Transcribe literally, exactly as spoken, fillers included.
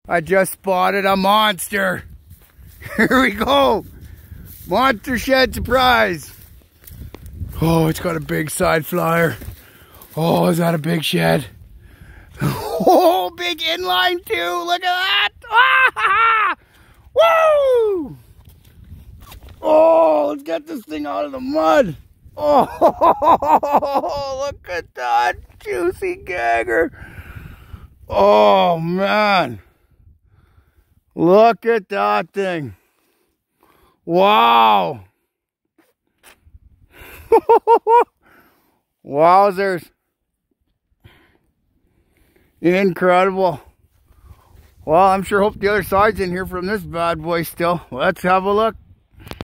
I just spotted a monster. Here we go. Monster shed surprise. Oh, it's got a big side flyer. Oh, is that a big shed? Oh, big inline too. Look at that. Ah! Woo! Oh, let's get this thing out of the mud. Oh, look at that juicy gagger. Oh, man. Look at that thing. Wow. Wowzers. Incredible. Well, I'm sure hope the other side's in here from this bad boy still. Let's have a look.